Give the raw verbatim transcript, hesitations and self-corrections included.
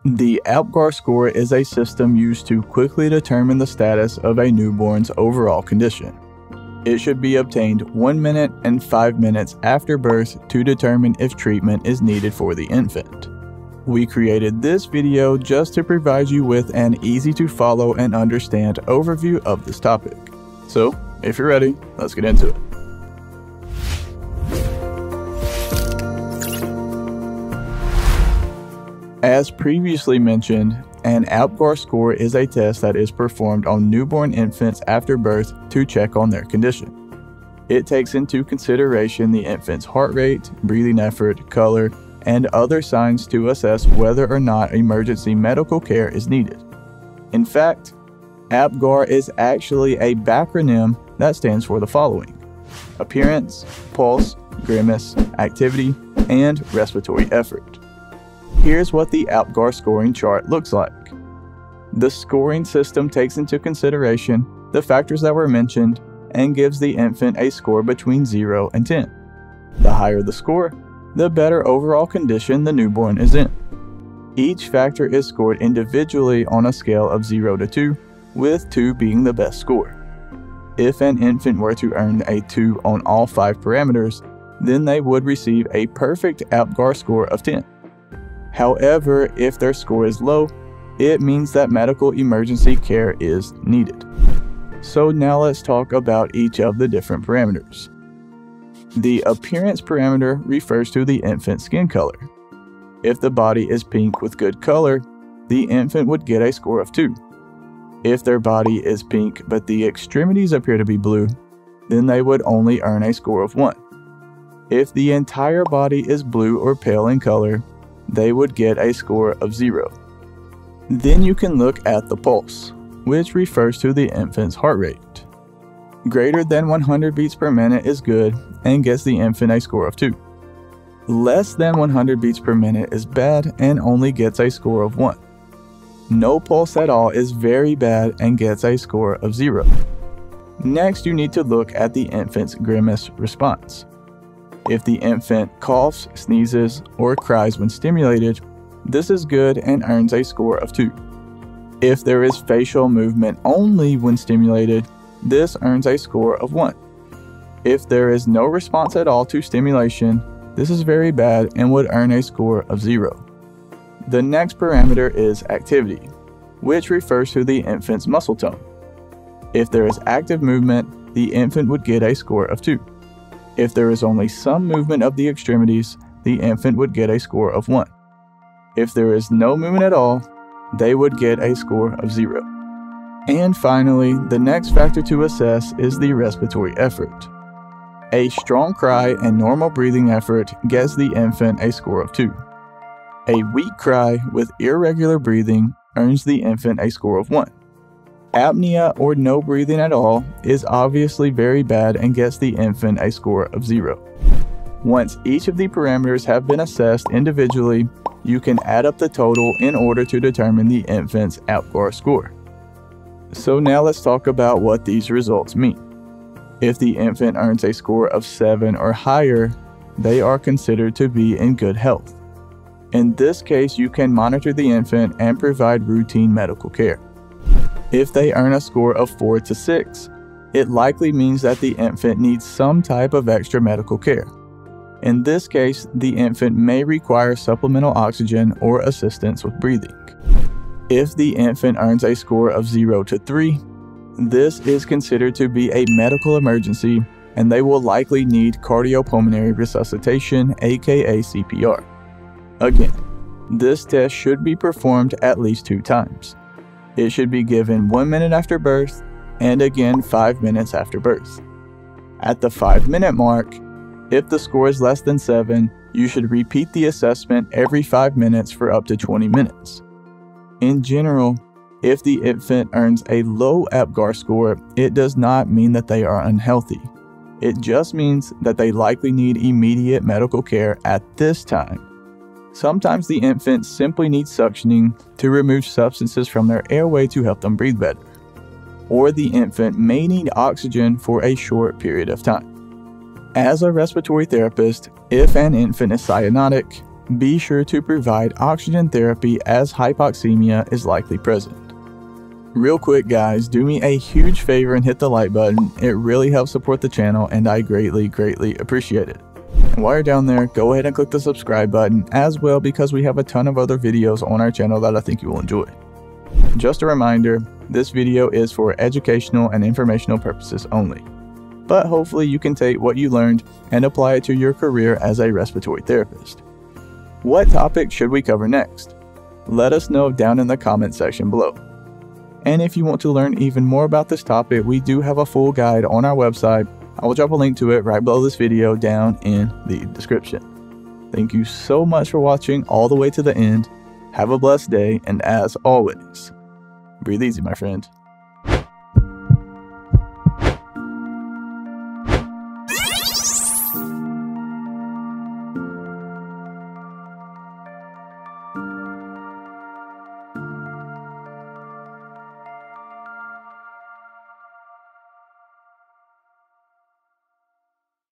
The Apgar Score is a system used to quickly determine the status of a newborn's overall condition. It should be obtained one minute and five minutes after birth to determine if treatment is needed for the infant. We created this video just to provide you with an easy to follow and understand overview of this topic. So, if you're ready, let's get into it. As previously mentioned, an Apgar score is a test that is performed on newborn infants after birth to check on their condition. It takes into consideration the infant's heart rate, breathing effort, color, and other signs to assess whether or not emergency medical care is needed. In fact, Apgar is actually a bacronym that stands for the following: appearance, pulse, grimace, activity, and respiratory effort. Here's what the Apgar scoring chart looks like. The scoring system takes into consideration the factors that were mentioned and gives the infant a score between zero and ten. The higher the score, the better overall condition the newborn is in. Each factor is scored individually on a scale of zero to two, with two being the best score. If an infant were to earn a two on all five parameters, then they would receive a perfect Apgar score of ten. However, if their score is low, it means that medical emergency care is needed. So now let's talk about each of the different parameters. The appearance parameter refers to the infant's skin color. If the body is pink with good color, the infant would get a score of two. If their body is pink but the extremities appear to be blue, then they would only earn a score of one. If the entire body is blue or pale in color, they would get a score of zero. Then you can look at the pulse, which refers to the infant's heart rate. Greater than one hundred beats per minute is good and gets the infant a score of two. Less than one hundred beats per minute is bad and only gets a score of one. No pulse at all is very bad and gets a score of zero. Next, you need to look at the infant's grimace response. If the infant coughs, sneezes, or cries when stimulated, this is good and earns a score of two. If there is facial movement only when stimulated, this earns a score of one. If there is no response at all to stimulation, this is very bad and would earn a score of zero. The next parameter is activity, which refers to the infant's muscle tone. If there is active movement, the infant would get a score of two. If there is only some movement of the extremities, the infant would get a score of one. If there is no movement at all, they would get a score of zero. And finally, the next factor to assess is the respiratory effort. A strong cry and normal breathing effort gets the infant a score of two. A weak cry with irregular breathing earns the infant a score of one. Apnea or no breathing at all is obviously very bad and gets the infant a score of zero. Once each of the parameters have been assessed individually, you can add up the total in order to determine the infant's Apgar score. So now let's talk about what these results mean. If the infant earns a score of seven or higher, they are considered to be in good health. In this case, you can monitor the infant and provide routine medical care. If they earn a score of four to six, it likely means that the infant needs some type of extra medical care. In this case, the infant may require supplemental oxygen or assistance with breathing. If the infant earns a score of zero to three, this is considered to be a medical emergency and they will likely need cardiopulmonary resuscitation, aka C P R. Again, this test should be performed at least two times. It should be given one minute after birth and again five minutes after birth. At the five minute mark, if the score is less than seven, you should repeat the assessment every five minutes for up to twenty minutes. In general, if the infant earns a low Apgar score, it does not mean that they are unhealthy. It just means that they likely need immediate medical care at this time. Sometimes the infant simply needs suctioning to remove substances from their airway to help them breathe better. Or the infant may need oxygen for a short period of time. As a respiratory therapist, if an infant is cyanotic, be sure to provide oxygen therapy as hypoxemia is likely present. Real quick guys, do me a huge favor and hit the like button. It really helps support the channel and I greatly, greatly appreciate it. And while you're down there, go ahead and click the subscribe button as well because we have a ton of other videos on our channel that I think you will enjoy. Just a reminder, this video is for educational and informational purposes only. But hopefully you can take what you learned and apply it to your career as a respiratory therapist. What topic should we cover next? Let us know down in the comment section below. And if you want to learn even more about this topic, we do have a full guide on our website. I will drop a link to it right below this video down in the description. Thank you so much for watching all the way to the end. Have a blessed day, and as always, breathe easy, my friend.